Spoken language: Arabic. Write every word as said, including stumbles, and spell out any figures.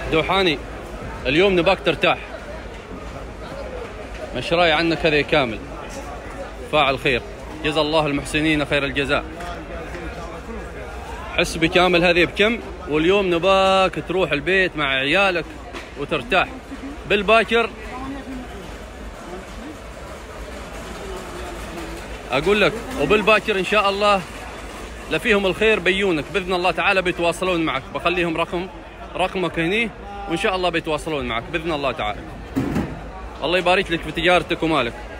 دوحاني اليوم نباك ترتاح، مشراي عنك هذا كامل، فاعل خير، جزا الله المحسنين خير الجزاء. حس بكامل هذه بكم، واليوم نباك تروح البيت مع عيالك وترتاح بالباكر. اقول لك وبالباكر ان شاء الله لفيهم الخير بيونك باذن الله تعالى، بيتواصلون معك، بخليهم رقم رقمك هني وان شاء الله بيتواصلون معك باذن الله تعالى. الله يبارك لك في تجارتك ومالك.